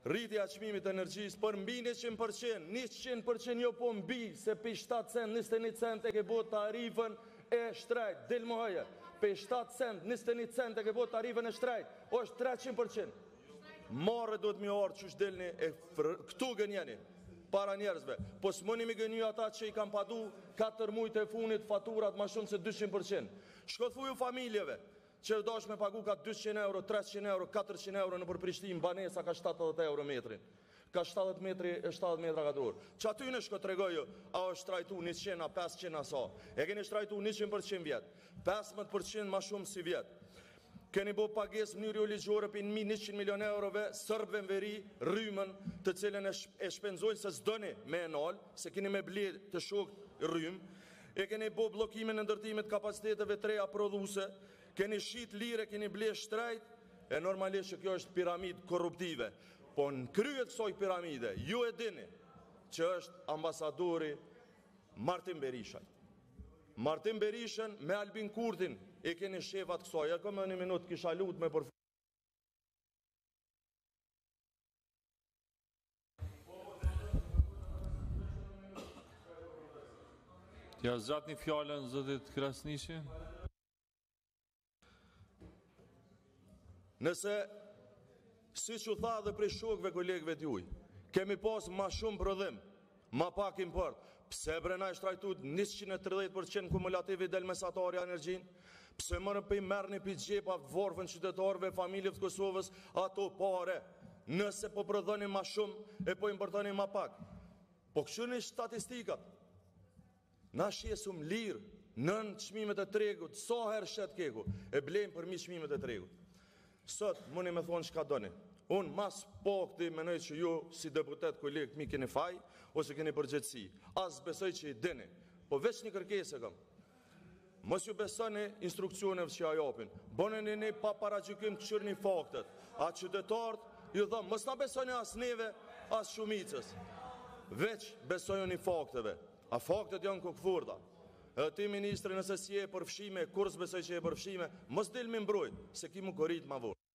rritja e çmimit të energjisë për mbi 100%, 100% jo po mbi, se pe 7 cent, 21 cent e ke bot tarifën e shtrejt, del më hëje, pe 7 cent, 21 cent e ke bot tarifën e shtrejt, është 300%. Marrë duhet mi orë që shdelni e këtu gënjeni, para njerëzve, po s'moni mi gënju ata që i kam padu 4 mujtë e funit faturat ma shumë se 200%. Shko thuju familjeve, që dosh me pagu ka 200 euro, 300 euro, 400 euro në për Prishtinë, banesa ka 70 euro metrin. Ka 70 metra katror. Që aty në shko të regojë, a është trajtu 100, a 500 aso. E keni shtrajtu 100% vjetë, 15% ma shumë si vjetë. Keni bo pages mënyrë jo ligjore për 100 milion eurove, sërbëve në veri, rrymën të cilën e shpenzojnë se s'doni me enal, se keni me bled të shok rrymë, e keni bo blokimin në ndërtimit kapaciteteve treja prodhuse, keni shit lire, keni ble shtrejt, e normalisht që kjo është piramid korruptive. Po në kryet kësoj piramide, ju e dini që është ambasadori Martin Berishaj. Martin Berishën me Albin Kurtin e keni shefat kësoj. E këmë një minut kisha lut me përfë. Ja zgjat një fjallën, zëtit Krasniqi. Nëse, si që tha dhe prej shokve kolegëve t'juj, kemi pas ma shumë prodhim, ma pak import, pse brena i shtrajtut 130% kumulativi del mesatarja energjin, pse mërë për i merë një për gjepa vorfën qytetarve, familjet Kosovës, ato pare, nëse po prodhoni ma shumë e po importoni ma pak. Po këshu një statistikat, na shesum lirë nën çmimet e tregut, sa herë shet keku, e blejmë përmi çmimet e tregut. Sot, mëni me thonë çka doni. Unë mas po këti menoj që ju si deputet kolegë mi keni faj, ose keni përgjithësi. As besoj që i dini, po veç një kërkesë kam. Mos ju besoni instruksioneve që ja japin. Bëneni një pa paragjykim të qyrni faktet. A qytetarët ju thonë, mos na besoni as neve, as shumicës. Veç besojoni fakteve. A faktet janë kokëfurta. Edhe ti ministri nëse si e përfshime, kur s'besoj që e përfshime, mos del me mbrojt, se ki mu korrit ma vonë.